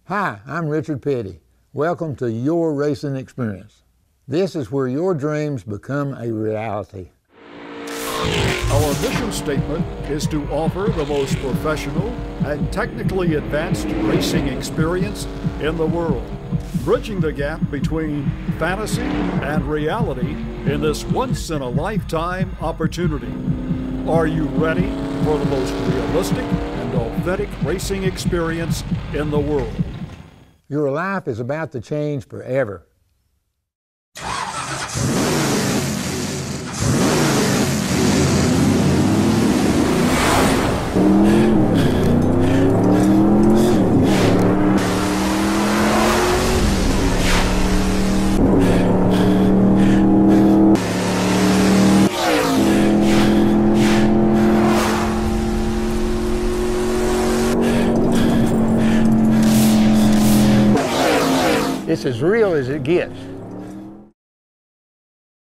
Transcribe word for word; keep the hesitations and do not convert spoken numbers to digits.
Hi, I'm Richard Petty. Welcome to Your Racing Experience. This is where your dreams become a reality. Our mission statement is to offer the most professional and technically advanced racing experience in the world, bridging the gap between fantasy and reality in this once-in-a-lifetime opportunity. Are you ready for the most realistic and authentic racing experience in the world? Your life is about to change forever. It's as real as it gets.